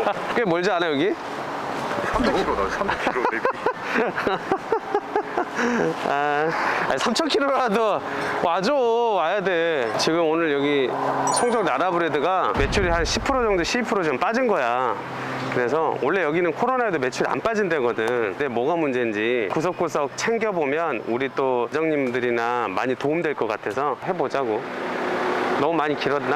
꽤 멀지 않아 여기? 300km다 300km maybe. 아, 3,000km라도 와야 돼. 지금 오늘 여기 송정 라라브레드가 매출이 한 10% 정도 12% 좀 빠진 거야. 그래서 원래 여기는 코로나에도 매출이 안 빠진 데거든. 근데 뭐가 문제인지 구석구석 챙겨보면 우리 또 회장님들이나 많이 도움될 것 같아서 해보자고. 너무 많이 길었나?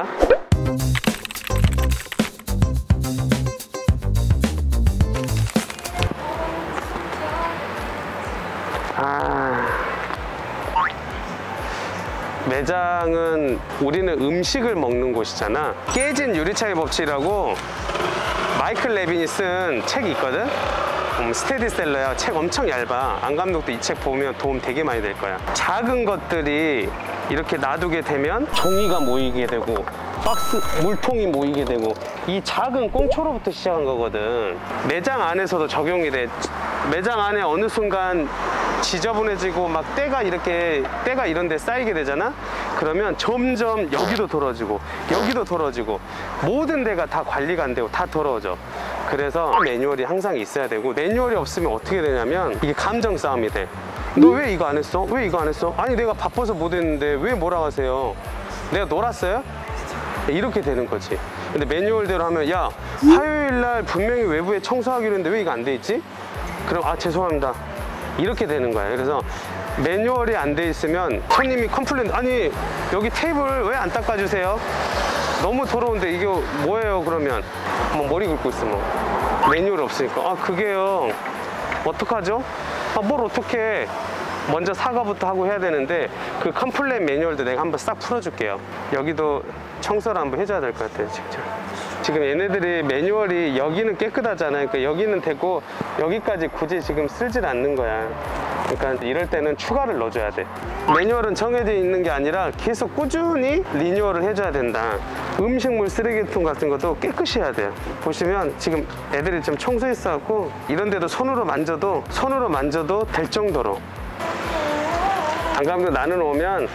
매장은 우리는 음식을 먹는 곳이잖아. 깨진 유리창의 법칙이라고 마이클 레빈이 쓴 책이 있거든. 스테디셀러야. 책 엄청 얇아. 안 감독도 이 책 보면 도움 되게 많이 될 거야. 작은 것들이 이렇게 놔두게 되면 종이가 모이게 되고 박스, 물통이 모이게 되고 이 작은 꽁초로부터 시작한 거거든. 매장 안에서도 적용이 돼. 매장 안에 어느 순간 지저분해지고 막 때가 이런 데 쌓이게 되잖아. 그러면 점점 여기도 더러워지고 여기도 더러워지고 모든 데가 다 관리가 안 되고 다 더러워져. 그래서 매뉴얼이 항상 있어야 되고, 매뉴얼이 없으면 어떻게 되냐면 이게 감정 싸움이 돼. 너 왜 이거 안 했어? 왜 이거 안 했어? 아니 내가 바빠서 못 했는데 왜 뭐라 하세요? 내가 놀았어요? 이렇게 되는 거지. 근데 매뉴얼대로 하면 야, 화요일날 분명히 외부에 청소하기로 했는데 왜 이거 안 돼 있지? 그럼 아 죄송합니다. 이렇게 되는 거야. 그래서 매뉴얼이 안 돼 있으면 손님이 컴플레인, 아니 여기 테이블 왜 안 닦아주세요? 너무 더러운데 이게 뭐예요? 그러면 뭐 머리 긁고 있어. 뭐 매뉴얼이 없으니까 아 그게요 어떡하죠? 아 뭘 어떡해. 먼저 사과부터 하고 해야 되는데 그 컴플레인 매뉴얼도 내가 한번 싹 풀어줄게요. 여기도 청소를 한번 해줘야 될 것 같아요. 직접. 지금 얘네들이 매뉴얼이 여기는 깨끗하잖아요. 그러니까 여기는 되고 여기까지 굳이 지금 쓰질 않는 거야. 그러니까 이럴 때는 추가를 넣어줘야 돼. 매뉴얼은 정해져 있는 게 아니라 계속 꾸준히 리뉴얼을 해줘야 된다. 음식물 쓰레기통 같은 것도 깨끗이 해야 돼요. 보시면 지금 애들이 좀 청소했어갖고 이런 데도 손으로 만져도 될 정도로. 안 그러면 나는 오면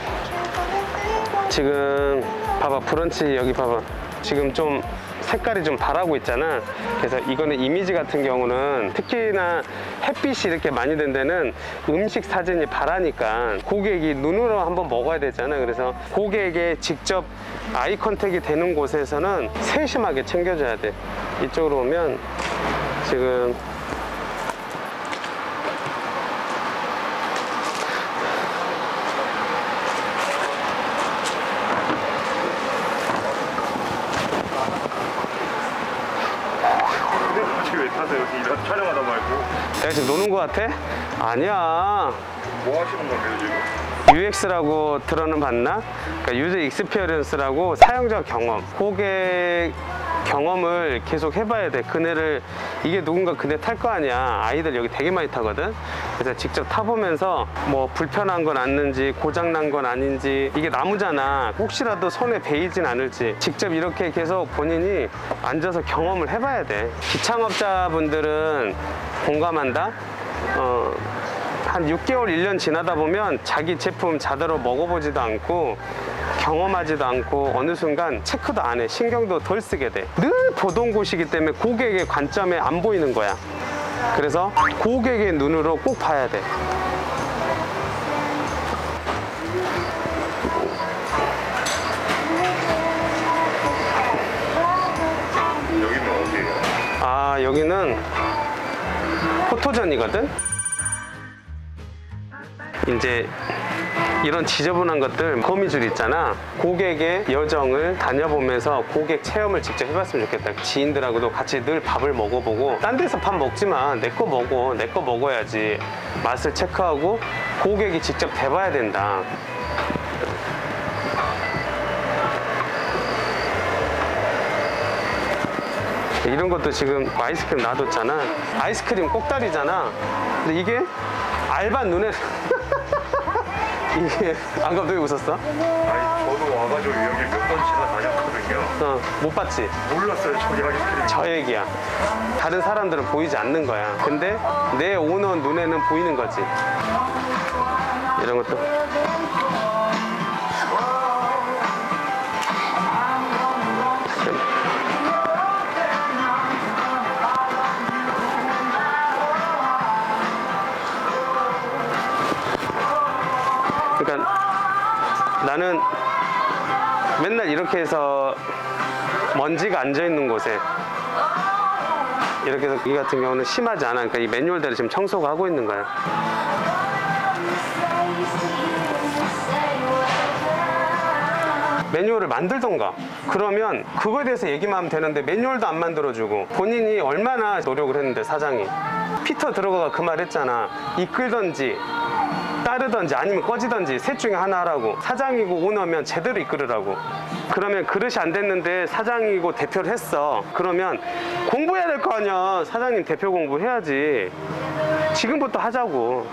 지금 봐봐, 브런치 여기 봐봐. 지금 좀 색깔이 좀 바라고 있잖아. 그래서 이거는 이미지 같은 경우는 특히나 햇빛이 이렇게 많이 된 데는 음식 사진이 바라니까 고객이 눈으로 한번 먹어야 되잖아. 그래서 고객에게 직접 아이 컨택이 되는 곳에서는 세심하게 챙겨줘야 돼. 이쪽으로 오면 지금 여기 이런 촬영하다 말고. 내가 지금 노는 거 같아? 아니야. 뭐 하시는 건데요 지금? UX라고 들어는 봤나? 그러니까 유저 익스피리언스라고 사용자 경험, 고객 경험을 계속 해봐야 돼. 그네를, 이게 누군가 그네 탈 거 아니야. 아이들 여기 되게 많이 타거든. 그래서 직접 타보면서 뭐 불편한 건 않는지, 고장난 건 아닌지, 이게 나무잖아. 혹시라도 손에 베이진 않을지 직접 이렇게 계속 본인이 앉아서 경험을 해봐야 돼. 기창업자분들은 공감한다. 한 6개월, 1년 지나다 보면 자기 제품 제대로 먹어보지도 않고 경험하지도 않고 어느 순간 체크도 안 해. 신경도 덜 쓰게 돼. 늘 보던 곳이기 때문에 고객의 관점에 안 보이는 거야. 그래서 고객의 눈으로 꼭 봐야 돼. 여기는 어디예요? 아, 여기는 포토전이거든. 이제 이런 지저분한 것들, 거미줄 있잖아. 고객의 여정을 다녀보면서 고객 체험을 직접 해봤으면 좋겠다. 지인들하고도 같이 늘 밥을 먹어보고, 딴 데서 밥 먹지 마. 내 거 먹어. 내 거 먹어야지. 맛을 체크하고 고객이 직접 대봐야 된다. 이런 것도 지금 아이스크림 놔뒀잖아. 아이스크림 꼭다리잖아. 근데 이게 알바 눈에 이게 안 감독이 웃었어? 아니 저도 와가지고 여기 몇 번씩이나 다녔거든요. 못 봤지? 몰랐어요 저기 아이스크림. 저 얘기야. 다른 사람들은 보이지 않는 거야. 근데 내 오너 눈에는 보이는 거지. 이런 것도. 나는 맨날 이렇게 해서 먼지가 앉아있는 곳에 이렇게 해서 이 같은 경우는 심하지 않아. 그러니까 이 매뉴얼대로 지금 청소가 하고 있는 거야. 매뉴얼을 만들던가 그러면 그거에 대해서 얘기만 하면 되는데 매뉴얼도 안 만들어주고 본인이 얼마나 노력을 했는데 사장이 피터 드러거가 그 말 했잖아. 이끌던지 따르던지 아니면 꺼지던지 셋 중에 하나 하라고. 사장이고 오너면 제대로 이끌으라고. 그러면 그릇이 안 됐는데 사장이고 대표를 했어. 그러면 공부해야 될 거 아니야. 사장님 대표 공부해야지. 지금부터 하자고.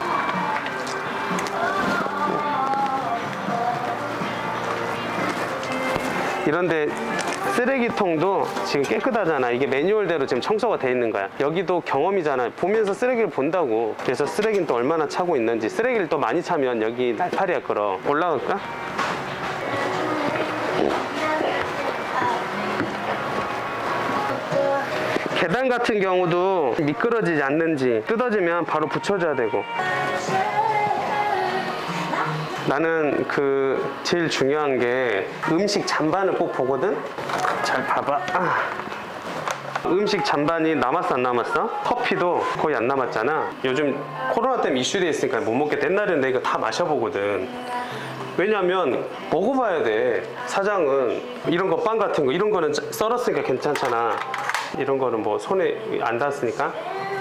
이런데 쓰레기통도 지금 깨끗하잖아. 이게 매뉴얼대로 지금 청소가 돼 있는 거야. 여기도 경험이잖아. 보면서 쓰레기를 본다고. 그래서 쓰레기는 또 얼마나 차고 있는지. 쓰레기를 또 많이 차면 여기 날파리가 끌어. 올라갈까? 계단 같은 경우도 미끄러지지 않는지 뜯어지면 바로 붙여줘야 되고. 나는 그 제일 중요한 게 음식 잔반을 꼭 보거든. 잘 봐봐. 음식 잔반이 남았어 안 남았어? 커피도 거의 안 남았잖아. 요즘 코로나 때문에 이슈돼 있으니까 못 먹겠다. 옛날에는 내가 다 마셔보거든. 왜냐면 먹어봐야 돼. 사장은 이런 거 빵 같은 거 이런 거는 썰었으니까 괜찮잖아. 이런 거는 뭐 손에 안 닿았으니까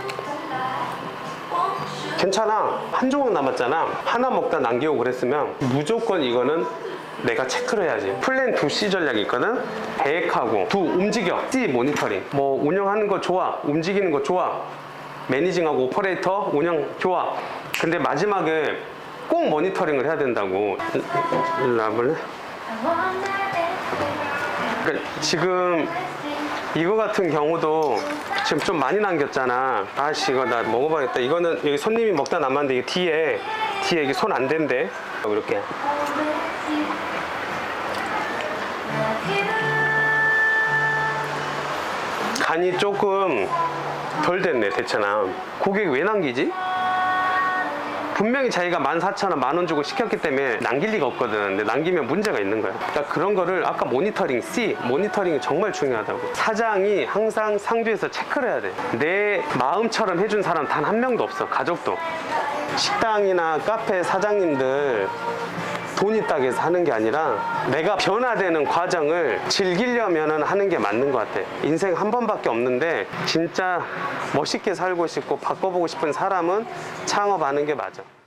괜찮아. 한 조각 남았잖아. 하나 먹다 남기고 그랬으면 무조건 이거는 내가 체크를 해야지. 플랜 2C 전략이 있거든. 계획하고 2 움직여. C 모니터링. 뭐 운영하는 거 좋아. 움직이는 거 좋아. 매니징하고 오퍼레이터 운영 좋아. 근데 마지막에 꼭 모니터링을 해야 된다고. 일로 와볼래? 그러니까 지금 이거 같은 경우도 지금 좀 많이 남겼잖아. 아씨 이거 나 먹어봐야겠다. 이거는 여기 손님이 먹다 남았는데 이게 뒤에 이게 손 안 댄대. 이렇게 간이 조금 덜 됐네. 대체나 고객이 왜 남기지? 분명히 자기가 14,000원, 10,000원 주고 시켰기 때문에 남길 리가 없거든. 근데 남기면 문제가 있는 거야. 그러니까 그런 거를 아까 모니터링, C, 모니터링이 정말 중요하다고. 사장이 항상 상주에서 체크를 해야 돼. 내 마음처럼 해준 사람 단 한 명도 없어. 가족도. 식당이나 카페 사장님들 돈 있다고 해서 하는 게 아니라 내가 변화되는 과정을 즐기려면 하는 게 맞는 것 같아. 인생 한 번밖에 없는데 진짜 멋있게 살고 싶고 바꿔보고 싶은 사람은 창업하는 게 맞아.